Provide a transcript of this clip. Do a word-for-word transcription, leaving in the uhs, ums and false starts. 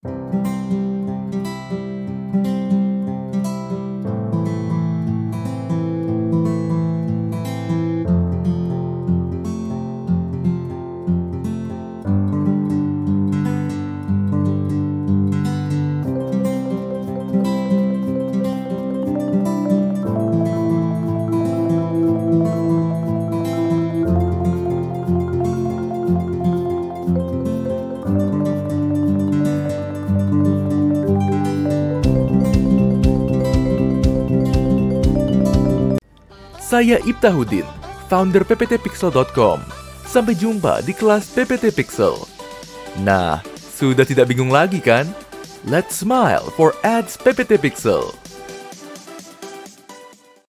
Saya Iftahudin, founder P P T Pixel dot com. Sampai jumpa di kelas P P T Pixel. Nah, sudah tidak bingung lagi kan? Let's smile for Ads P P T Pixel.